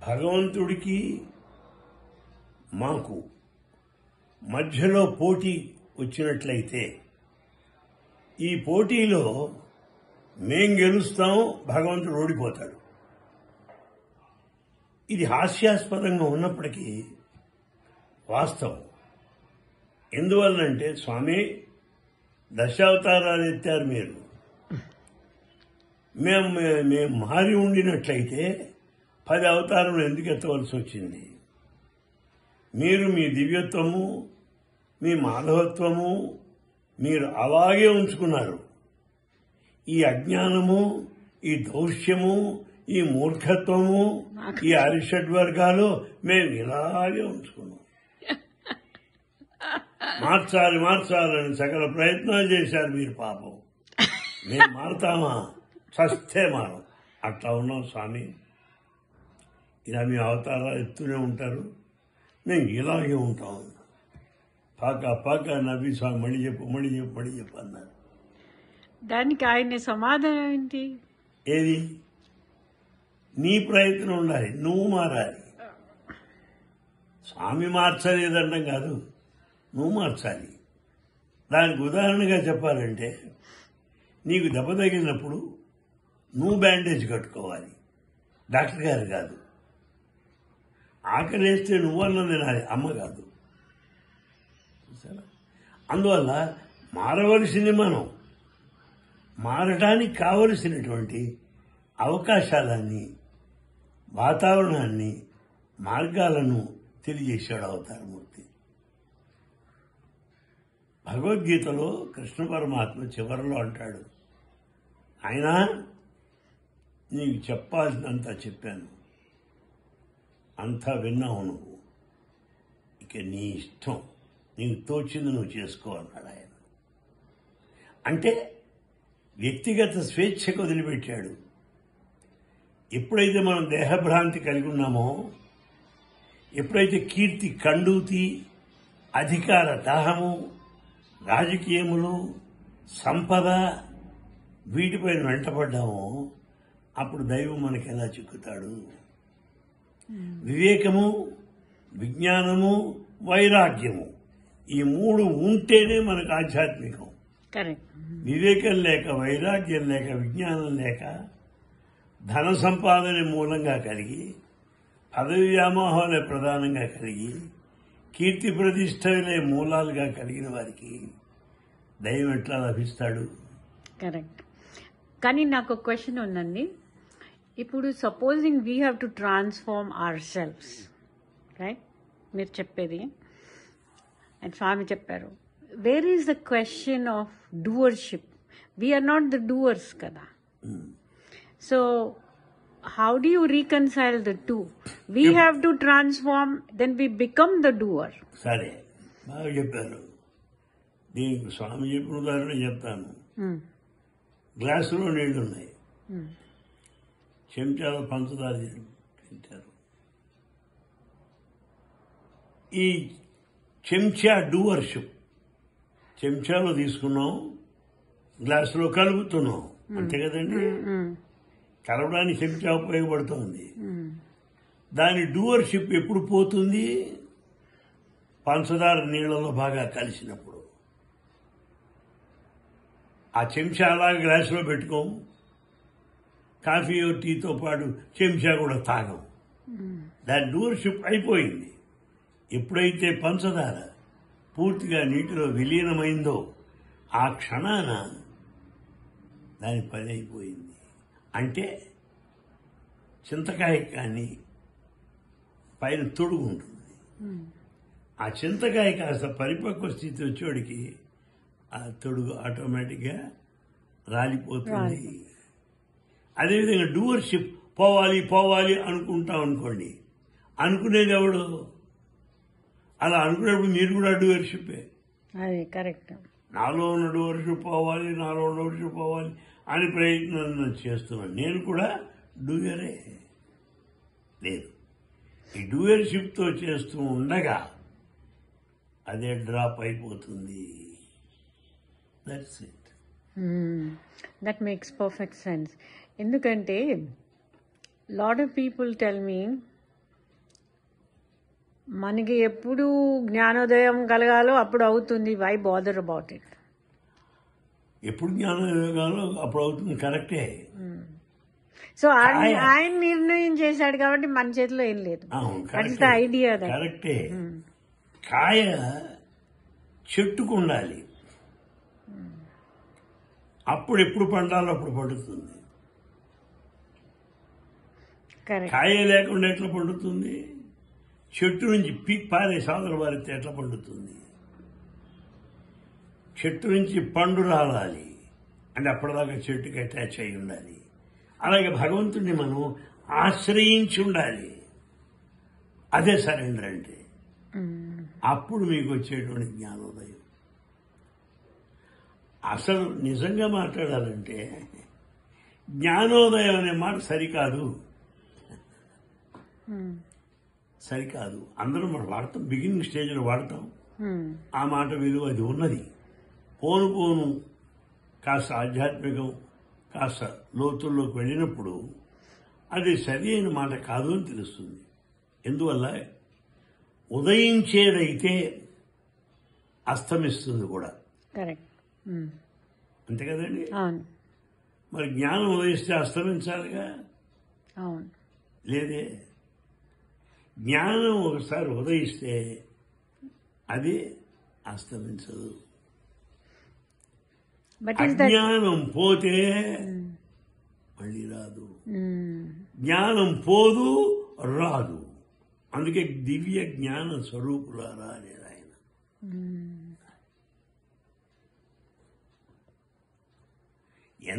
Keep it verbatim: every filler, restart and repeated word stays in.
భగవంతుడికి మాకు మధ్యలో పోటీ వచ్చినట్లయితే ఈ పోటీలో మేం గెలుస్తాం, భగవంతుడు ఓడిపోతాడు. ఇది హాస్యాస్పదంగా ఉన్నప్పటికీ వాస్తవం. ఎందువల్లంటే స్వామి దశావతారాలు ఎత్తారు మీరు, మేము మేము మారి ఉండినట్లయితే పది అవతారములు ఎందుకు ఎత్తవలసి వచ్చింది? మీరు మీ దివ్యత్వము, మీ మాధవత్వము మీరు అలాగే ఉంచుకున్నారు. ఈ అజ్ఞానము, ఈ దౌష్యము, ఈ మూర్ఖత్వము, ఈ అరిషడ్వర్గాలు మేము ఇలాగే ఉంచుకున్నాం. మార్చాలి మార్చాలని సకల ప్రయత్నాలు చేశారు మీరు. పాపం మేము మారుతామా? చస్తే మారం. అట్లా ఉన్నాం స్వామి. ఇలా మీ అవతారాలు ఎత్తునే ఉంటారు, మేము ఇలాగే ఉంటాం. పాక పాక నవ్వి స్వామి మళ్ళీ చెప్పు మళ్ళీ చెప్పు మళ్ళీ చెప్పు అన్నారు. దానికి ఆయన సమాధానం ఏంటి? ఏది? నీ ప్రయత్నం ఉండాలి, నువ్వు మారాలి. స్వామి మార్చలేదంటాం కాదు, నువ్వు మార్చాలి. దానికి ఉదాహరణగా చెప్పాలంటే నీకు దెబ్బ తగిలినప్పుడు నువ్వు బ్యాండేజ్ కట్టుకోవాలి, డాక్టర్ గారు కాదు. ఆకలేస్తే నువ్వన్నా తినాలి, అమ్మ కాదు. అందువల్ల మారవలసింది మనం. మారడానికి కావలసినటువంటి అవకాశాలన్నీ, వాతావరణాన్ని, మార్గాలను తెలియజేశాడు అవతారమూర్తి. భగవద్గీతలో కృష్ణ పరమాత్మ చివరిలో అంటాడు, ఆయన నీకు చెప్పాల్సినంత చెప్పాను, అంతా విన్నావు నువ్వు, ఇక నీ ఇష్టం, నీకు తోచింది నువ్వు చేసుకో అన్నాడు ఆయన. అంటే వ్యక్తిగత స్వేచ్ఛకు వదిలిపెట్టాడు. ఎప్పుడైతే మనం దేహభ్రాంతి కలిగి ఉన్నామో, ఎప్పుడైతే కీర్తి కండూతి, అధికార దాహము, రాజకీయములు, సంపద వీటిపైన వెంటపడ్డామో అప్పుడు దైవం మనకి ఎలా చిక్కుతాడు? వివేకము, విజ్ఞానము, వైరాగ్యము ఈ మూడు ఉంటేనే మనకు ఆధ్యాత్మికం. వివేకం లేక, వైరాగ్యం లేక, విజ్ఞానం లేక, ధన సంపాదన మూలంగా కలిగి, పదవి వ్యామోహాలే ప్రధానంగా కలిగి, కీర్తి ప్రతిష్టలే మూలాలుగా కలిగిన వారికి దైవం ఎట్లా లభిస్తాడు? కరెక్ట్. కానీ నాకు ఒక క్వశ్చన్ ఉందండి. ఇప్పుడు supposing we have to transform ourselves, right? మీరు చెప్పేది అండ్ స్వామి చెప్పారు, where is the question of doership? We are not the doers కదా. So how do you reconcile the two? We yep. have to transform, then we become the doer. సరే, బాగా చెప్పారు. దీనికి స్వామి చెప్పిన ఉదాహరణ చెప్తాను. గ్లాసులో నీళ్లు ఉన్నాయి, చెంచాలో పంచదార తింటారు. ఈ చెంచా డూవర్షిప్, చెంచాలో తీసుకున్నాం, గ్లాసులో కలుపుతున్నాం, అంతే కదండి. కలవడానికి చెంచా ఉపయోగపడుతుంది. దాని డూవర్షిప్ ఎప్పుడు పోతుంది? పంచదార నీళ్లలో బాగా కలిసినప్పుడు. ఆ చెంచా అలాగే గ్లాసులో పెట్టుకోం, కాఫీ టీతో పాటు చెంచా కూడా తాగం. దాని డూవర్షిప్ అయిపోయింది. ఎప్పుడైతే పంచదార పూర్తిగా నీటిలో విలీనమైందో ఆ క్షణాన దాని పని అయిపోయింది. అంటే చింతకాయ కానీ పైన తొడుగు ఉంటుంది, ఆ చింతకాయ కాస్త పరిపక్వ స్థితి వచ్చేవాడికి ఆ తొడుగు ఆటోమేటిక్గా రాలిపోతుంది. అదేవిధంగా డూవర్షిప్ పోవాలి పోవాలి అనుకుంటాం అనుకోండి, అనుకునేది ఎవడు? అలా అనుకునేప్పుడు మీరు కూడా డూవర్షిప్పే. అది కరెక్ట్. నాలో ఉన్న డూవర్షిప్ పోవాలి, నాలో ఉన్న డూవర్షిప్ పోవాలి అని ప్రయత్నం చేస్తున్నాను. నేను కూడా డూయరే. లేదు, ఈ డూయర్షిప్తో చేస్తూ ఉండగా అదే డ్రాప్ అయిపోతుంది. That's it. That makes perfect sense. ఎందుకంటే lot of people tell me మనకి ఎప్పుడు జ్ఞానోదయం కలగాలో అప్పుడు అవుతుంది. Why bother about it? ఎప్పుడు జ్ఞానోదయం కావాలో అప్పుడు అవుతుంది, కరెక్టే. సో ఆయన ఆయన నిర్ణయం చేశాడు కాబట్టి మన చేతిలో ఏం లేదు. ఐడియా కరెక్టే. కాయ చెట్టుకు ఉండాలి, అప్పుడు ఎప్పుడు పండాలో అప్పుడు పండుతుంది. కాయ లేకుండా ఎట్లా పండుతుంది? చెట్టు నుంచి పీక్ పారే సాదర వారితే ఎట్లా పండుతుంది? చెట్టు నుంచి పండు రావాలి అంటే అప్పటిదాకా చెట్టుకి అటాచ్ అయి ఉండాలి. అలాగే భగవంతుడిని మనం ఆశ్రయించి ఉండాలి. అదే సరెండర్ అంటే. అప్పుడు మీకు వచ్చేటువంటి జ్ఞానోదయం. అసలు నిజంగా మాట్లాడాలంటే జ్ఞానోదయం అనే మాట సరికాదు, సరికాదు. అందరం మనం వాడతాం, బిగినింగ్ స్టేజ్లో వాడతాం. ఆ మాట విలువ అది ఉన్నది. పోను పోను కాస్త ఆధ్యాత్మికం కాస్త లోతుల్లోకి వెళ్ళినప్పుడు అది సరి అయిన మాట కాదు అని తెలుస్తుంది. ఎందువల్ల ఉదయించేదైతే అస్తమిస్తుంది కూడా. కరెక్ట్, అంతే కదండి. అవును. మరి జ్ఞానం ఉదయిస్తే అస్తమించాలిగా. అవును. లేదే. జ్ఞానం ఒకసారి ఉదయిస్తే అది అస్తమించదు. అజ్ఞానం పోతే మళ్ళీ రాదు, జ్ఞానం పోదు రాదు. అందుకే దివ్య జ్ఞాన స్వరూపులారా అనేది ఆయన.